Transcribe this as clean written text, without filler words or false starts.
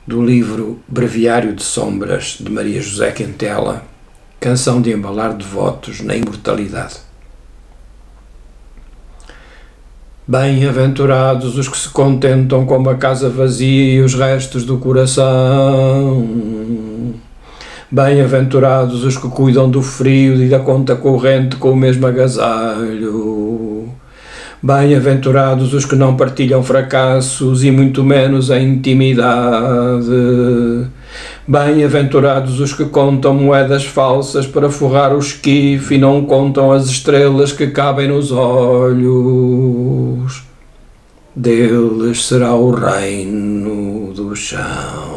do livro Breviário de Sombras, de Maria José Quintela, canção de embalar devotos na imortalidade. Bem-aventurados os que se contentam com uma casa vazia e os restos do coração. Bem-aventurados os que cuidam do frio e da conta corrente com o mesmo agasalho. Bem-aventurados os que não partilham fracassos e muito menos a intimidade. Bem-aventurados os que contam moedas falsas para forrar o esquife e não contam as estrelas que cabem nos olhos. Deles será o reino do chão.